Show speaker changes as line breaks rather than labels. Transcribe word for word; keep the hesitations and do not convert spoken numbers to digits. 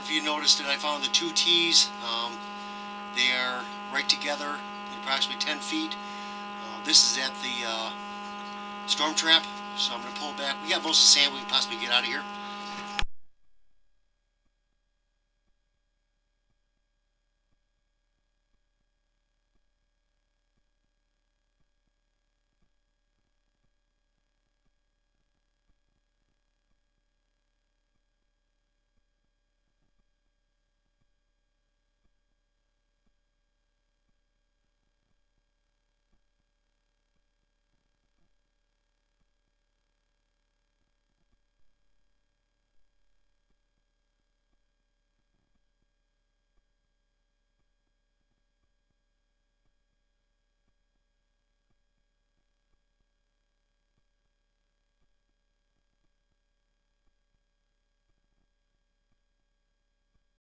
don't know if you noticed it, I found the two T's. Um, they are right together at approximately ten feet. Uh, this is at the uh, storm trap, so I'm going to pull back. We got most of the sand we can possibly get out of here.